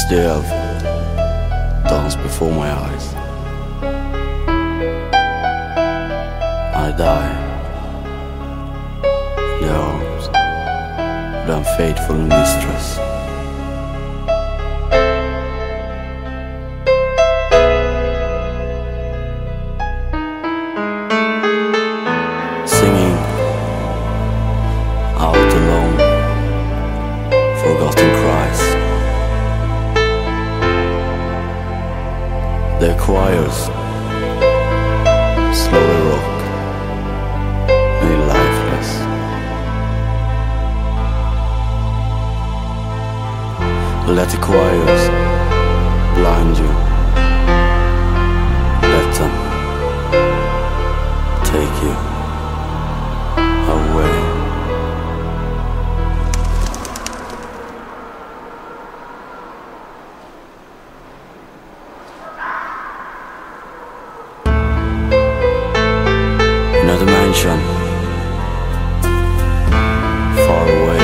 they have danced before my eyes. I die in their arms, the unfaithful mistress. Singing out alone, forgotten cries. Their choirs slowly rock me lifeless. Let the choirs blind you. Let them take you away. In a dimension far away,